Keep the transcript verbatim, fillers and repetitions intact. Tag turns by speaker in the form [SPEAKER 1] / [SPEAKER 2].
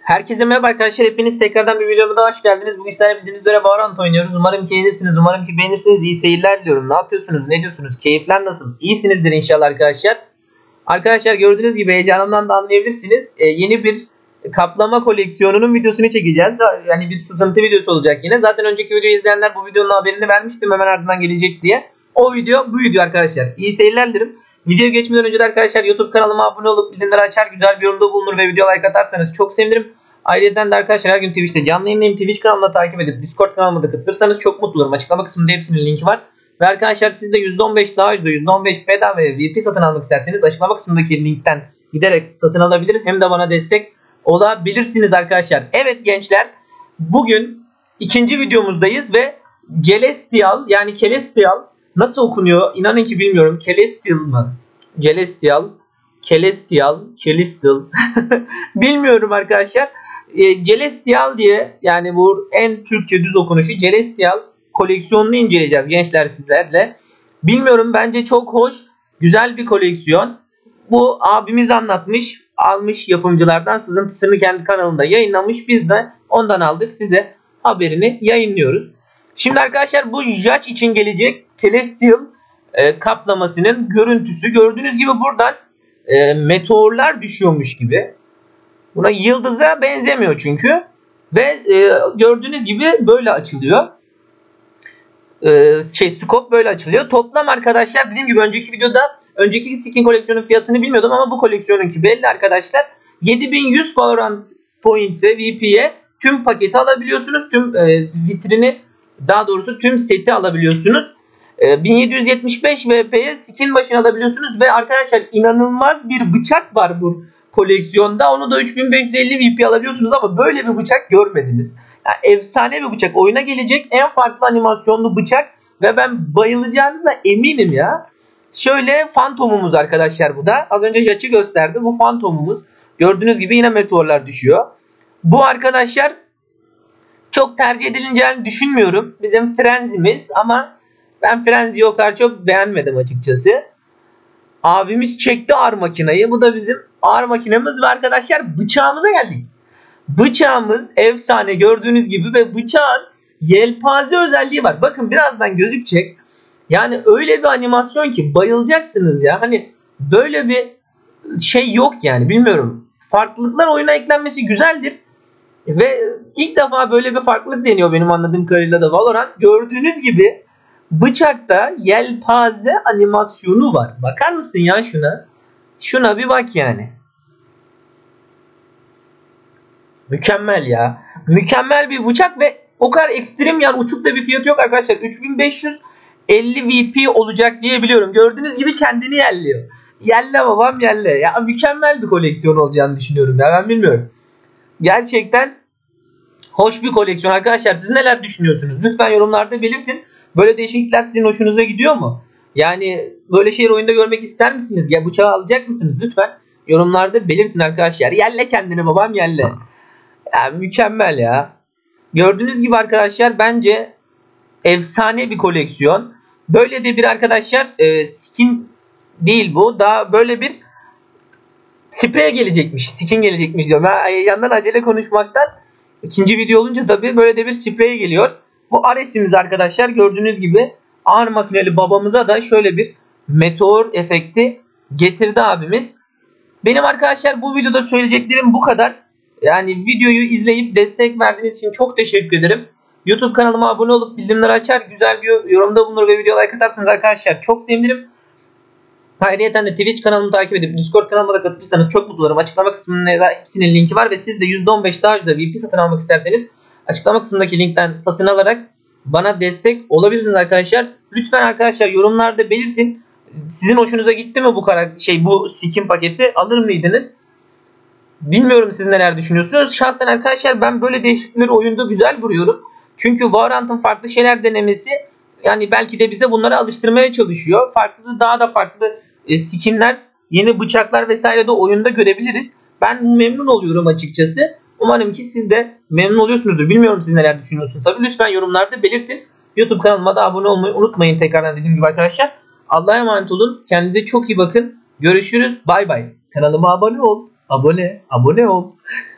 [SPEAKER 1] Herkese merhaba arkadaşlar. Hepiniz tekrardan bir videoma daha hoş geldiniz. Bugün sizlerle bildiğiniz üzere Valorant oynuyoruz. Umarım ki eğlenirsiniz. Umarım ki beğenirsiniz. İyi seyirler diliyorum. Ne yapıyorsunuz? Ne diyorsunuz? Keyifler nasıl? İyisinizdir inşallah arkadaşlar. Arkadaşlar gördüğünüz gibi heyecanımdan da anlayabilirsiniz. Ee, yeni bir kaplama koleksiyonunun videosunu çekeceğiz. Yani bir sızıntı videosu olacak yine. Zaten önceki videoyu izleyenler bu videonun haberini vermiştim. Hemen ardından gelecek diye. O video bu video arkadaşlar. İyi seyirler dilerim. Videoya geçmeden önce de arkadaşlar YouTube kanalıma abone olup bildirimleri açar, güzel bir yorumda bulunur ve video like atarsanız çok sevinirim. Ayrıca de arkadaşlar her gün Twitch'te canlı yayınlayayım. Twitch kanalımda takip edip Discord kanalıma da katılırsanız çok mutlu olurum. Açıklama kısmında hepsinin linki var. Ve arkadaşlar siz de yüzde on beş daha yüzde yüzde on beş bedava V P satın almak isterseniz açıklama kısmındaki linkten giderek satın alabilir. Hem de bana destek olabilirsiniz arkadaşlar. Evet gençler, bugün ikinci videomuzdayız ve Celestial yani Celestial nasıl okunuyor inanın ki bilmiyorum. Celestial mı? Celestial, Celestial, Celestial bilmiyorum arkadaşlar. E, Celestial diye, yani bu en Türkçe düz okunuşu Celestial koleksiyonunu inceleyeceğiz gençler sizlerle. Bilmiyorum, bence çok hoş, güzel bir koleksiyon. Bu abimiz anlatmış, almış yapımcılardan, sızıntısını kendi kanalında yayınlamış. Biz de ondan aldık, size haberini yayınlıyoruz. Şimdi arkadaşlar bu Judge için gelecek Celestial e, kaplamasının görüntüsü. Gördüğünüz gibi buradan e, meteorlar düşüyormuş gibi. Buna yıldıza benzemiyor çünkü. Ve e, gördüğünüz gibi böyle açılıyor. E, şey scope böyle açılıyor. Toplam arkadaşlar dediğim gibi önceki videoda önceki skin koleksiyonun fiyatını bilmiyordum ama bu koleksiyonunki belli arkadaşlar. yedi bin yüz Valorant Points'e V P'ye tüm paketi alabiliyorsunuz. Tüm e, vitrini, daha doğrusu tüm seti alabiliyorsunuz. E, bin yedi yüz yetmiş beş V P'ye skin başına alabiliyorsunuz ve arkadaşlar inanılmaz bir bıçak var bu koleksiyonda. Onu da üç bin beş yüz elli V P alabiliyorsunuz ama böyle bir bıçak görmediniz. Yani efsane bir bıçak. Oyuna gelecek en farklı animasyonlu bıçak ve ben bayılacağınıza eminim ya. Şöyle Phantom'umuz arkadaşlar bu da. Az önce Judge'ı gösterdi. Bu Phantom'umuz. Gördüğünüz gibi yine meteorlar düşüyor. Bu arkadaşlar çok tercih edileceğini düşünmüyorum. Bizim Frenzy'miz ama ben Frenzy'yi o kadar çok beğenmedim açıkçası. Abimiz çekti ağır makinayı. Bu da bizim ağır makinemiz ve arkadaşlar bıçağımıza geldik. Bıçağımız efsane gördüğünüz gibi ve bıçağın yelpaze özelliği var. Bakın birazdan gözükecek. Yani öyle bir animasyon ki bayılacaksınız ya. Hani böyle bir şey yok yani, bilmiyorum. Farklılıklar oyuna eklenmesi güzeldir. Ve ilk defa böyle bir farklılık deniyor benim anladığım kadarıyla da Valorant. Gördüğünüz gibi bıçakta yelpaze animasyonu var. Bakar mısın ya şuna? Şuna bir bak yani. Mükemmel ya. Mükemmel bir bıçak ve o kadar ekstrem, yani uçuk da bir fiyatı yok arkadaşlar. üç bin beş yüz elli V P olacak diye biliyorum. Gördüğünüz gibi kendini yerliyor. Yelle babam yelle. Ya mükemmel bir koleksiyon olacağını düşünüyorum ya, ben bilmiyorum. Gerçekten hoş bir koleksiyon arkadaşlar. Siz neler düşünüyorsunuz? Lütfen yorumlarda belirtin. Böyle değişiklikler sizin hoşunuza gidiyor mu? Yani böyle şeyler oyunda görmek ister misiniz? Ya bıçağı alacak mısınız? Lütfen yorumlarda belirtin arkadaşlar. Yelle kendini babam yelle. Ya mükemmel ya. Gördüğünüz gibi arkadaşlar bence efsane bir koleksiyon. Böyle de bir arkadaşlar e, skin değil bu. Daha böyle bir sprey gelecekmiş. Skin gelecekmiş diyorum. Ben yandan acele konuşmaktan ikinci video olunca tabii böyle de bir sprey geliyor. Bu Ares'imiz arkadaşlar gördüğünüz gibi ağır makineli babamıza da şöyle bir meteor efekti getirdi abimiz. Benim arkadaşlar bu videoda söyleyeceklerim bu kadar. Yani videoyu izleyip destek verdiğiniz için çok teşekkür ederim. YouTube kanalıma abone olup bildirimleri açar, güzel bir yorumda bulunur ve video like atarsanız arkadaşlar çok sevinirim. Ayrıca de Twitch kanalımı takip edip Discord kanalıma da katılırsanız çok mutlu olurum. Açıklama kısmında da hepsinin linki var ve siz de yüzde on beş daha yüzde V P satın almak isterseniz açıklama kısmındaki linkten satın alarak bana destek olabilirsiniz arkadaşlar. Lütfen arkadaşlar yorumlarda belirtin. Sizin hoşunuza gitti mi bu karakter şey bu skin paketi, alır mıydınız? Bilmiyorum, siz neler düşünüyorsunuz. Şahsen arkadaşlar ben böyle değişiklikleri oyunda güzel buluyorum. Çünkü Valorant'ın farklı şeyler denemesi, yani belki de bize bunları alıştırmaya çalışıyor. Farklı, daha da farklı e, skinler, yeni bıçaklar vesaire de oyunda görebiliriz. Ben memnun oluyorum açıkçası. Umarım ki siz de memnun oluyorsunuzdur. Bilmiyorum siz neler düşünüyorsunuz. Tabii lütfen yorumlarda belirtin. YouTube kanalıma da abone olmayı unutmayın tekrardan dediğim gibi arkadaşlar. Allah'a emanet olun. Kendinize çok iyi bakın. Görüşürüz. Bay bay. Kanalıma abone ol. Abone. Abone ol.